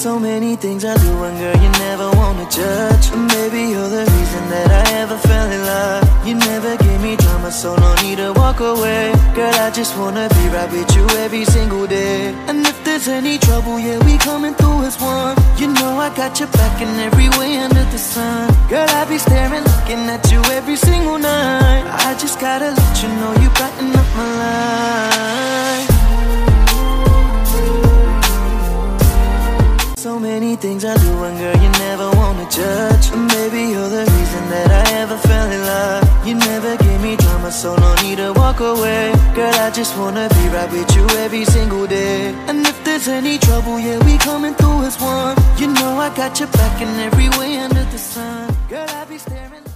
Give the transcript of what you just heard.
So many things I do, and girl, you never wanna judge. And baby, you're the reason that I ever fell in love. You never gave me drama, so no need to walk away. Girl, I just wanna be right with you every single day. And if there's any trouble, yeah, we coming through as one. You know I got your back in every way under the sun. Girl, I be staring, looking at you every single night. I just gotta let you know you brighten up my life. So many things I do, and girl, you never wanna judge. And baby, you're the reason that I ever fell in love. You never gave me drama, so no need to walk away. Girl, I just wanna be right with you every single day. And if there's any trouble, yeah, we coming through as one. You know I got your back in every way under the sun. Girl, I be staring.